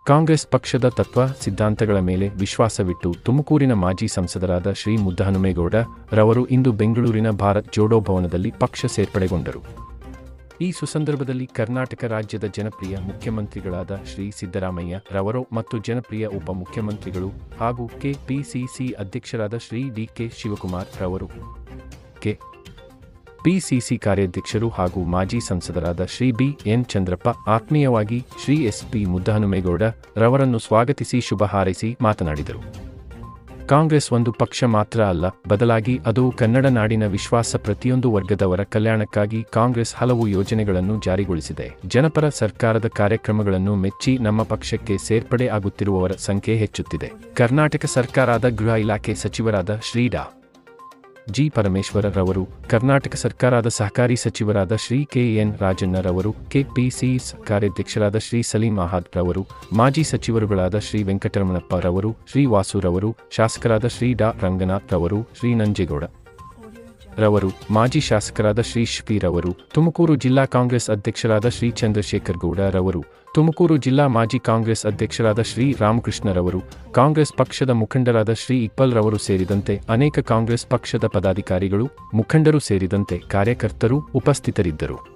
ಕಾಂಗ್ರೆಸ್ ಪಕ್ಷದ ತತ್ವ ಸಿದ್ಧಾಂತಗಳ ಮೇಲೆ ವಿಶ್ವಾಸವಿಟ್ಟು ತುಮಕೂರಿನ ಮಾಜಿ ಸಂಸದರಾದ ಶ್ರೀ ಮುದ್ದಹನುಮೇಗೌಡ ರವರು ಇಂದು ಬೆಂಗಳೂರಿನ ಭಾರತ್ ಜೋಡೋ ಭವನದಲ್ಲಿ ಪಕ್ಷ ಸೇರ್ಪಡೆಗೊಂಡರು. ಈ ಸುಸಂದರ್ಭದಲ್ಲಿ ಕರ್ನಾಟಕ ರಾಜ್ಯದ ಜನಪ್ರಿಯ ಮುಖ್ಯಮಂತ್ರಿಗಳಾದ ಶ್ರೀ ಸಿದ್ದರಾಮಯ್ಯ ರವರು ಮತ್ತು ಜನಪ್ರಿಯ ಉಪಮುಖ್ಯಮಂತ್ರಿಗಳು ಹಾಗೂ ಕೆಪಿಸಿಸಿ ಅಧ್ಯಕ್ಷರಾದ ಶ್ರೀ ಡಿ.ಕೆ. ಶಿವಕುಮಾರ್ ರವರು, ಕೆಪಿಸಿಸಿ ಕಾರ್ಯಾಧ್ಯಕ್ಷರು ಹಾಗೂ ಮಾಜಿ ಸಂಸದರಾದ ಶ್ರೀ ಬಿ.ಎನ್. ಚಂದ್ರಪ್ಪ ಆತ್ಮೀಯವಾಗಿ ಶ್ರೀ ಎಸ್.ಪಿ. ಮುದ್ದಹನುಮೇಗೌಡ ರವರನ್ನು ಸ್ವಾಗತಿಸಿ ಶುಭ ಹಾರೈಸಿ ಮಾತನಾಡಿದರು. ಕಾಂಗ್ರೆಸ್ ಒಂದು ಪಕ್ಷ ಮಾತ್ರ ಅಲ್ಲ, ಬದಲಾಗಿ ಅದು ಕನ್ನಡ ನಾಡಿನ ವಿಶ್ವಾಸ. ಪ್ರತಿಯೊಂದು ವರ್ಗದವರ ಕಲ್ಯಾಣಕ್ಕಾಗಿ ಕಾಂಗ್ರೆಸ್ ಹಲವು ಯೋಜನೆಗಳನ್ನು ಜಾರಿಗೊಳಿಸಿದೆ. ಜನಪರ ಸರ್ಕಾರದ ಕಾರ್ಯಕ್ರಮಗಳನ್ನು ಮೆಚ್ಚಿ ನಮ್ಮ ಪಕ್ಷಕ್ಕೆ ಸೇರ್ಪಡೆ ಆಗುತ್ತಿರುವವರ ಸಂಖ್ಯೆ ಹೆಚ್ಚುತ್ತಿದೆ. ಕರ್ನಾಟಕ ಸರ್ಕಾರದ ಗೃಹ ಇಲಾಖೆ ಸಚಿವರಾದ ಶ್ರೀ ಡಾ. ಜಿ. ಪರಮೇಶ್ವರ ರವರು, ಕರ್ನಾಟಕ ಸರ್ಕಾರದ ಸಹಕಾರಿ ಸಚಿವರಾದ ಶ್ರೀ ಕೆ.ಎನ್. ರಾಜಣ್ಣ ರವರು, ಕೆಪಿಸಿಸಿ ಕಾರ್ಯಾಧ್ಯಕ್ಷರಾದ ಶ್ರೀ ಸಲೀಂ ಅಹದ್ ರವರು, ಮಾಜಿ ಸಚಿವರುಗಳಾದ ಶ್ರೀ ವೆಂಕಟರಮಣಪ್ಪ ರವರು, ಶ್ರೀ ವಾಸು ರವರು, ಶಾಸಕರಾದ ಶ್ರೀ ಡಾ. ರಂಗನಾಥ್ ರವರು, ಶ್ರೀ ನಂಜೇಗೌಡ ರವರು, ಮಾಜಿ ಶಾಸಕರಾದ ಶ್ರೀ ಶ್.ಪಿ. ರವರು, ತುಮಕೂರು ಜಿಲ್ಲಾ ಕಾಂಗ್ರೆಸ್ ಅಧ್ಯಕ್ಷರಾದ ಶ್ರೀ ಚಂದ್ರಶೇಖರ್ ಗೌಡ ರವರು, ತುಮಕೂರು ಜಿಲ್ಲಾ ಮಾಜಿ ಕಾಂಗ್ರೆಸ್ ಅಧ್ಯಕ್ಷರಾದ ಶ್ರೀ ರಾಮಕೃಷ್ಣ ರವರು, ಕಾಂಗ್ರೆಸ್ ಪಕ್ಷದ ಮುಖಂಡರಾದ ಶ್ರೀ ಇಕ್ಬಾಲ್ ರವರು ಸೇರಿದಂತೆ ಅನೇಕ ಕಾಂಗ್ರೆಸ್ ಪಕ್ಷದ ಪದಾಧಿಕಾರಿಗಳು, ಮುಖಂಡರು ಸೇರಿದಂತೆ ಕಾರ್ಯಕರ್ತರು ಉಪಸ್ಥಿತರಿದ್ದರು.